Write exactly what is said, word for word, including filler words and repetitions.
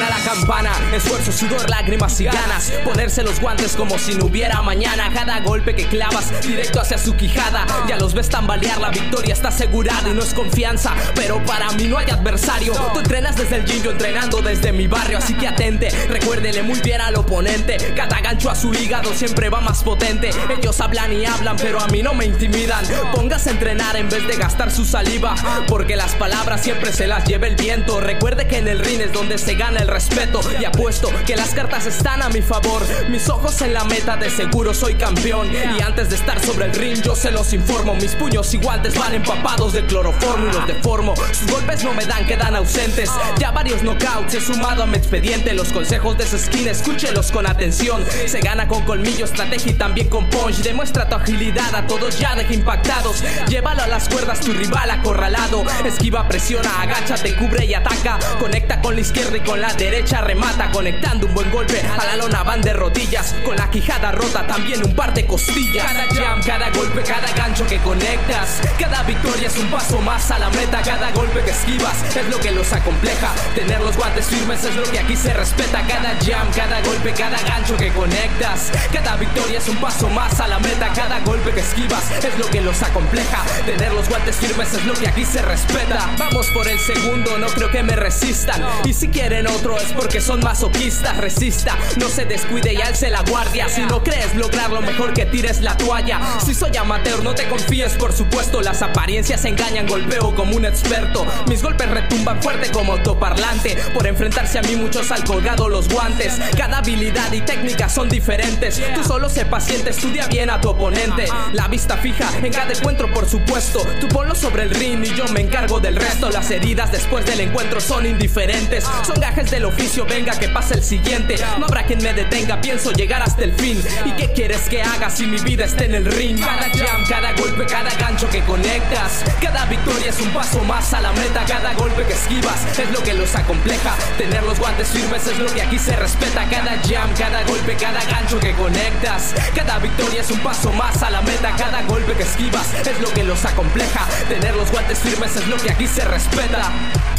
Suena la campana, esfuerzo, sudor, lágrimas y ganas. Ponerse los guantes como si no hubiera mañana. Cada golpe que clavas directo hacia su quijada. Ya los ves tambalear, la victoria está asegurada. Y no es confianza, pero para mí no hay adversario. Tú entrenas desde el gym, yo entrenando desde mi barrio. Así que atente, recuérdele muy bien al oponente. Cada gancho a su hígado siempre va más potente. Ellos hablan y hablan, pero a mí no me intimidan. Póngase a entrenar en vez de gastar su saliva, porque las palabras siempre se las lleva el viento. Recuerde que en el ring es donde se gana el respeto. Y apuesto que las cartas están a mi favor. Mis ojos en la meta, de seguro soy campeón. Y antes de estar sobre el ring yo se los informo. Mis puños y guantes van empapados de cloroformo y los deformo. Sus golpes no me dan, quedan ausentes. Ya varios knockouts he sumado a mi expediente. Los consejos de esa esquina, escúchelos con atención. Se gana con colmillo, estrategia y también con punch. Demuestra tu agilidad, a todos ya deja impactados. Llévalo a las cuerdas, tu rival acorralado. Esquiva, presiona, agáchate, cubre y ataca. Conecta con la izquierda y con la derecha remata. Conectando un buen golpe a la lona van de rodillas. Con la quijada rota también un par de costillas. Cada jam, cada golpe, cada gancho que conectas. Cada victoria es un paso más a la meta. Cada golpe que esquivas es lo que los acompleja. Tener los guantes firmes es lo que aquí se respeta. Cada jam, cada golpe, cada gancho que conectas. Cada victoria es un paso más a la meta. Cada golpe que esquivas es lo que los acompleja. Tener los guantes firmes es lo que aquí se respeta. Vamos por el segundo, no creo que me resistan. Y si quieren otro es porque son masoquistas. Resista, no se descuide y alce la guardia. Si no crees lograrlo, mejor que tires la toalla. Si soy amateur, no te confíes, por supuesto. Las apariencias engañan, golpeo como un experto. Mis golpes retumban fuerte como autoparlante. Por enfrentarse a mí muchos han colgado los guantes. Cada habilidad y técnica son diferentes. Tú solo sé paciente, estudia bien a tu oponente. La vista fija en cada encuentro, por supuesto. Tú ponlo sobre el ring y yo me encargo del resto. Las heridas después del encuentro son indiferentes. Son gajes del oficio, venga que pase el siguiente. No habrá quien me detenga, pienso llegar hasta el fin. ¿Y qué quieres que haga si mi vida está en el ring? Cada jam, cada golpe, cada gancho que conectas. Cada victoria es un paso más a la meta. Cada golpe que esquivas es lo que los acompleja. Tener los guantes firmes es lo que aquí se respeta. Cada jam, cada golpe, cada gancho que conectas. Cada victoria es un paso más a la meta. Cada golpe que esquivas es lo que los acompleja. Tener los guantes firmes es lo que aquí se respeta.